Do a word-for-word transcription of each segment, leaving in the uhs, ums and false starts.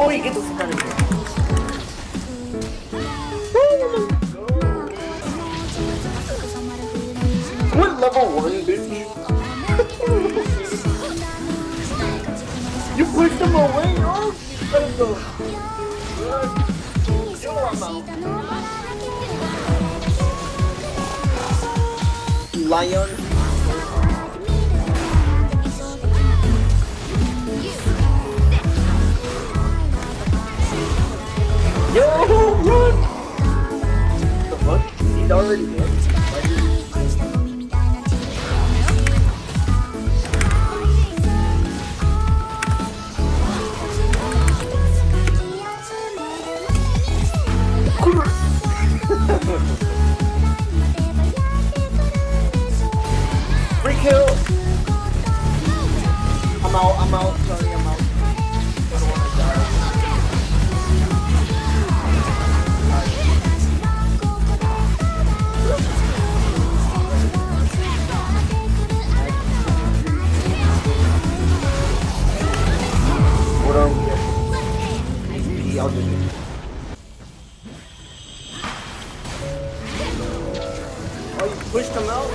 wait, get the fuck out of here. What level one, bitch? You pushed him away, oh? You better go. Yo, I'm out. Lion. Yo, run! The fuck? He's already dead. Free kill! I'm out, I'm out, sorry, I'm out. I don't wanna die. What are we getting? I'll do it. Oh, you pushed him out?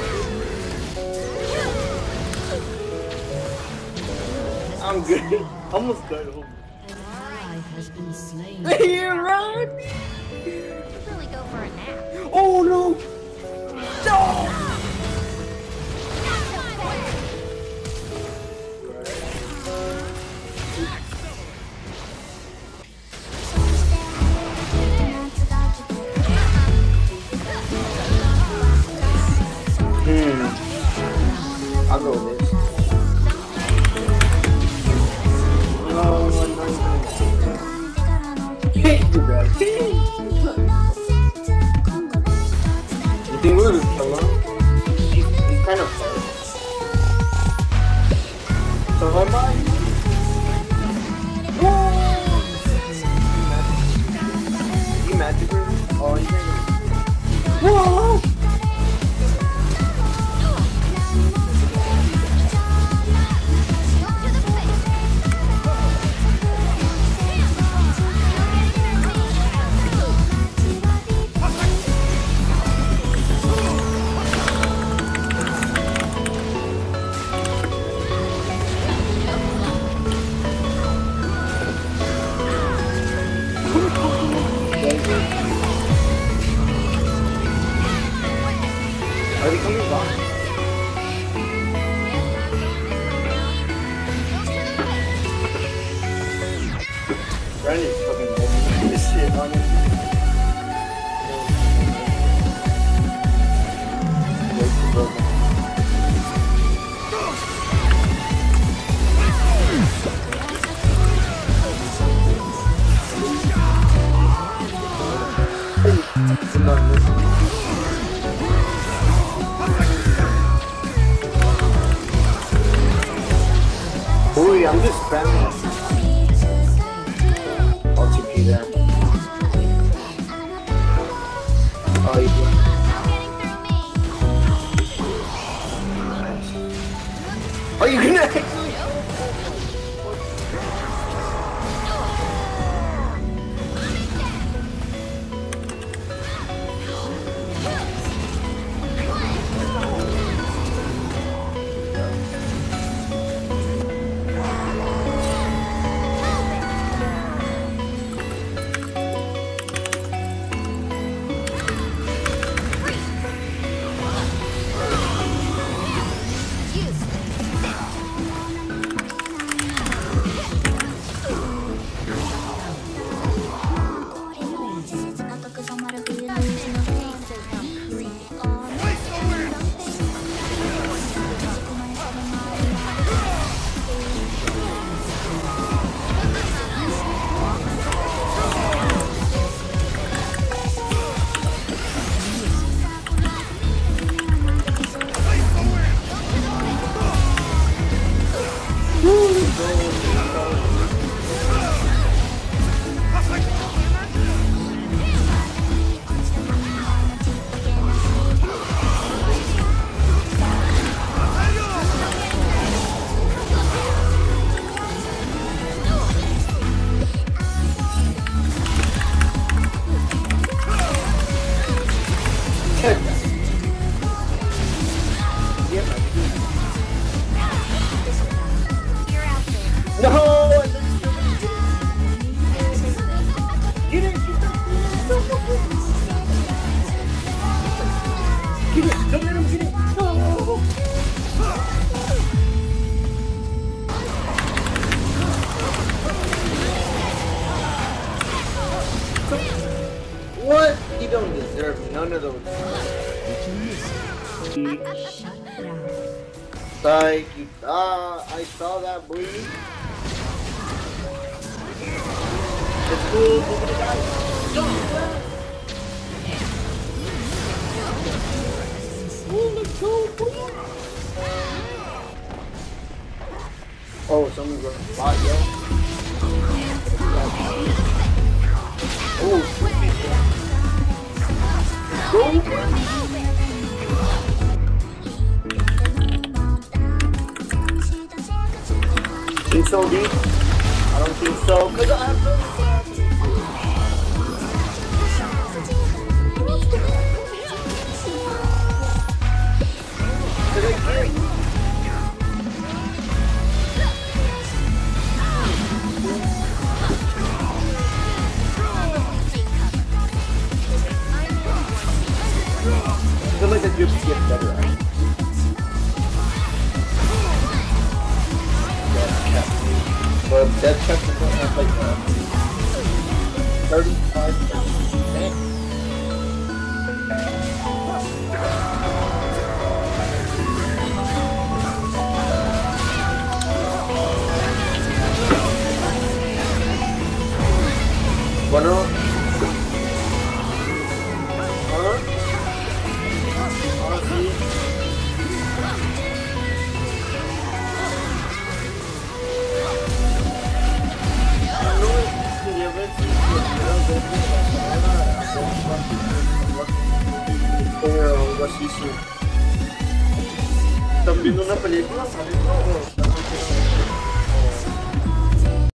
I'm good. Almost got home. An ally has been slain. Hey, run! Really go for a nap. Oh no! No! Hmm. I'll go with this. No, no, no. You got it. You think we're alone? He's, he's kind of far. So am I. You magic her? Oh, you can't. Whoa! Are they coming back? Brandon's fucking bullshit this shit on it. I'm not listening. Ooh, I'm just spamming. I'll T P there. Oh, you do. Are you gonna actually? of those. Shut down. Like, ah, I saw that bleed. It's cool, look at the guy. Oh, let's go, boy. Oh, someone's gonna fly, yo. Oh, think so, D? I don't think so, cause I have to. I feel like the groups get better at it. But that chapter don't have like uh, thirty-five percent. Bueno, ¿ah? Ah, sí. ¿Están viendo una película?